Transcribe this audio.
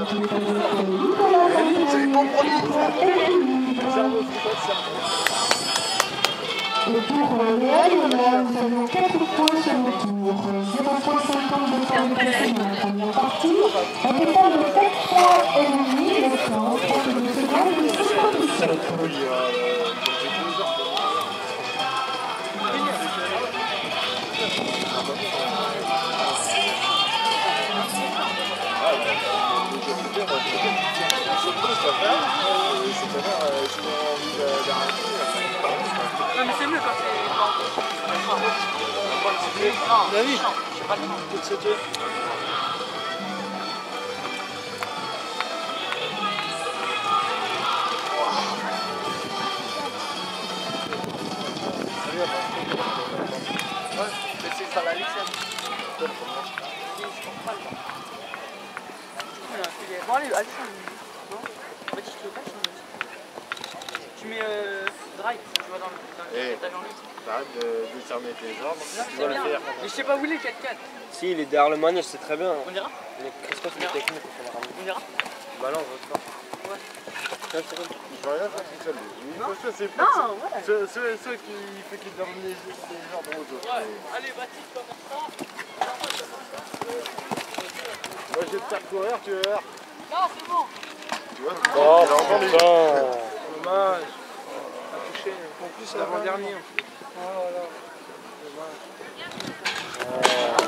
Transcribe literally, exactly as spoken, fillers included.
C'est bon produit. Et pour Léa Léonard, nous avons quatre points sur le tour. zéro virgule cinquante de temps de passage dans la première partie. Un total de sept points et demi, laissant trente-deux secondes de cinquante-sept. Non mais c'est mieux quand c'est... Non, David, j'ai pas le temps. ouais, mais c'est ça la licence. Bon allez, allez, non? Vas-y, je te le cache. Tu mets euh, drive, tu vois dans le Eh, ta journée. t'arrêtes de décerner tes ordres, tu vas le bien. faire. Mais je sais pas où il est quatre quatre. Si, il est derrière le manège, c'est très bien. On ira? Mais Christophe, il est technique, il faut le ramener. On ira? Bah là, on va le faire. Ouais. Je peux rien faire tout seul. Non. Ça, c'est Non, ouais. ceux, ceux, ceux qui font qu'ils donnent les, les ordres aux autres. Ouais. Allez, Baptiste, tu vas faire ça. Moi, je vais te faire courir, tu vas voir. Non, c'est bon. Tu vois, Oh, j'ai entendu. putain. Dommage. On a touché. En plus, l'avant-dernier. Oh là là. Dommage. Oh.